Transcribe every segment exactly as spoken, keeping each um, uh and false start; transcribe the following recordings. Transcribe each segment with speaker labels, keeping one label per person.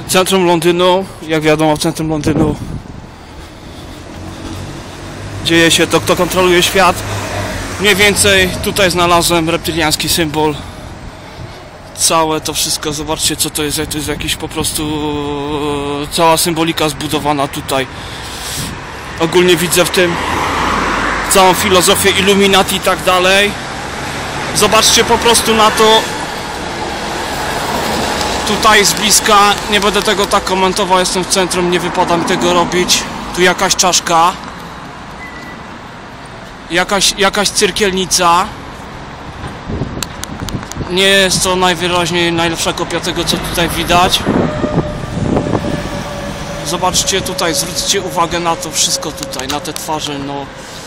Speaker 1: Centrum Londynu, jak wiadomo, w centrum Londynu dzieje się to, kto kontroluje świat. Mniej więcej tutaj znalazłem reptyliański symbol. Całe to wszystko, zobaczcie co to jest, to jest jakiś po prostu cała symbolika zbudowana tutaj. Ogólnie widzę w tym całą filozofię Illuminati i tak dalej. Zobaczcie po prostu na to tutaj z bliska, nie będę tego tak komentował, jestem w centrum, nie wypada mi tego robić. Tu jakaś czaszka, jakaś, jakaś cyrkielnica. Nie jest to najwyraźniej najlepsza kopia tego, co tutaj widać. Zobaczcie tutaj, zwróćcie uwagę na to wszystko tutaj, na te twarze, no.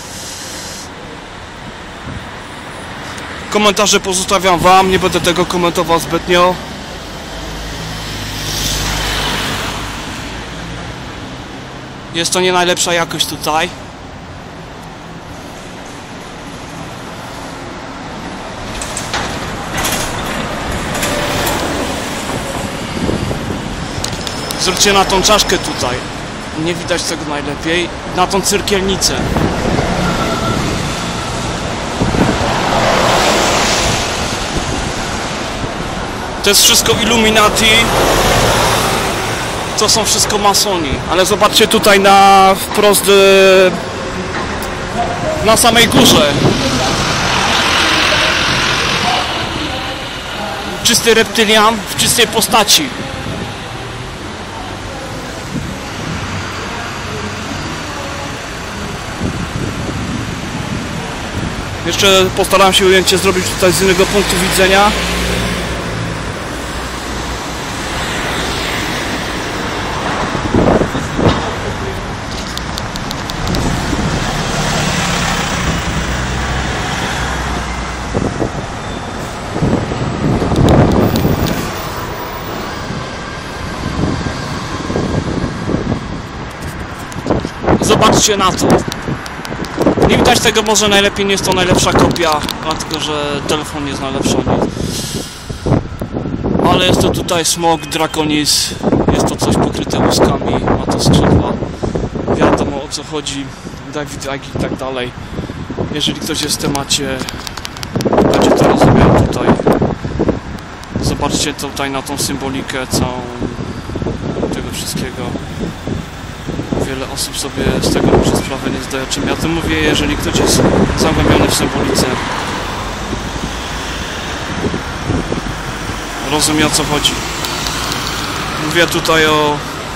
Speaker 1: Komentarze pozostawiam wam, nie będę tego komentował zbytnio. Jest to nie najlepsza jakość tutaj. Zwróćcie na tą czaszkę tutaj. Nie widać tego najlepiej. Na tą cyrkielnicę. To jest wszystko Illuminati. To są wszystko masoni. Ale zobaczcie tutaj na wprost na samej górze. Czysty reptylian w czystej postaci. Jeszcze postaram się ujęcie zrobić tutaj z innego punktu widzenia. Zobaczcie na to. Nie widać tego, może najlepiej nie jest to najlepsza kopia, dlatego że telefon jest najlepszy. Ale jest to tutaj Smog Draconis, jest to coś pokryte łuskami, ma to skrzydła. Wiadomo o co chodzi, David Icke i tak dalej. Jeżeli ktoś jest w temacie, będzie to rozumiał tutaj. Zobaczcie tutaj na tą symbolikę całą tego wszystkiego. Wiele osób sobie z tego może sprawę nie zdaje, o czym ja tu mówię, jeżeli ktoś jest zagłębiony w symbolice. Rozumie o co chodzi. Mówię tutaj o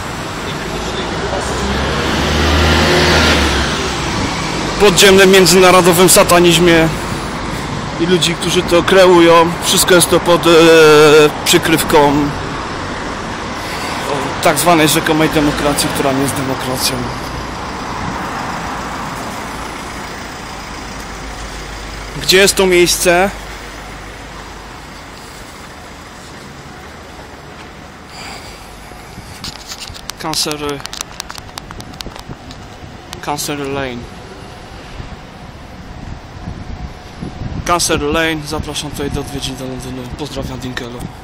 Speaker 1: podziemnym międzynarodowym satanizmie i ludzi, którzy to kreują. Wszystko jest to pod e, przykrywką tak zwanej rzekomej demokracji, która nie jest demokracją. Gdzie jest to miejsce? Cancer Cancer Lane. Cancer Lane. Zapraszam tutaj do odwiedzin do Londynu. Pozdrawiam, Dinkelo.